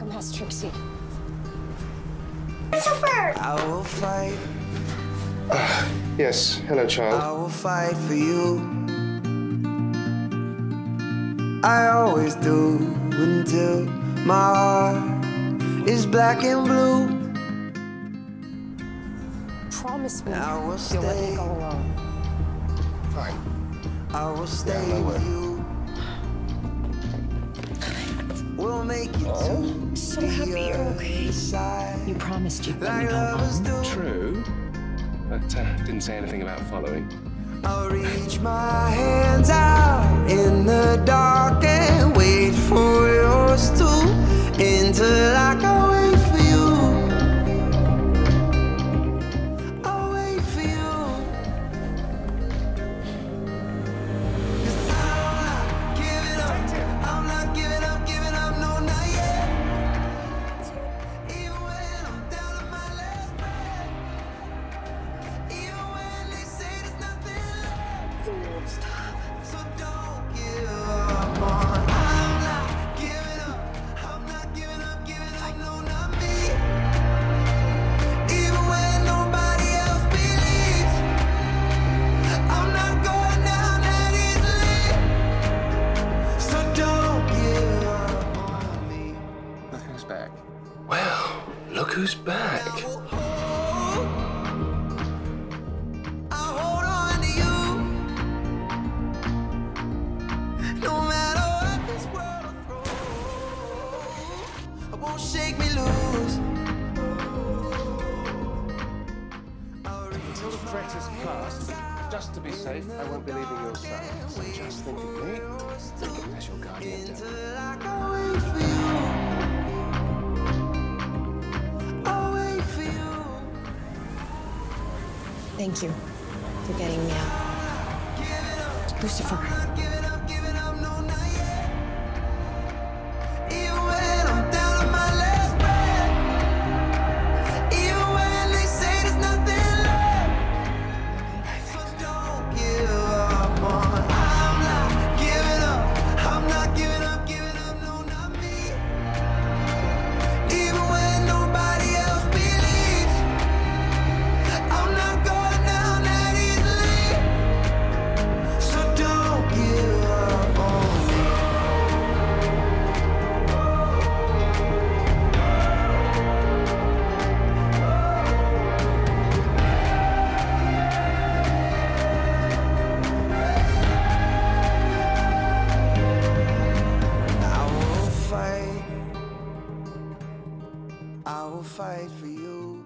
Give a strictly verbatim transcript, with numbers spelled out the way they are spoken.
a mess, Trixie. Christopher! I will fight. Uh, yes, hello, child. I will fight for you. I always do until my heart is black and blue. Promise me I will you'll let me stay. go alone. Fine. I will stay Yeah, no with way. you. We'll make it to So the happy you're other okay. side. You promised you'd let me Like go lovers alone. do. True, but uh, didn't say anything about following. I'll reach my hands out in the dark and wait for yours to until I can wait for you. I'll wait for you. 'Cause I'm not giving up. I'm not giving up, giving up, no, not yet. Even when I'm down to my last breath. Even when they say there's nothing left. Stop. So don't give up on. I'm not giving up. I'm not giving up, giving up, no, not me. Even when nobody else believes, I'm not going down that easily. So don't give up on me. Look who's back. Well, look who's back. I will hold, I'll hold on to you. No matter what this world will throw, it won't shake me loose. I'll reach Until the threat is past, just to be safe, I won't be leaving your side. So just think of me as your guardian devil. till I can wait for you. I'll wait for you. Thank you for getting me out. Lucifer. Giving up, giving up, no, not yet. Even when I'm down to my last breath. Even when they say there's nothing left. So don't give up on. I'm not giving up. I'm not giving up, giving up, no, not me. Even when nobody else believes, I'm not going down that easily. So don't give up on me. I will fight. I will fight for you.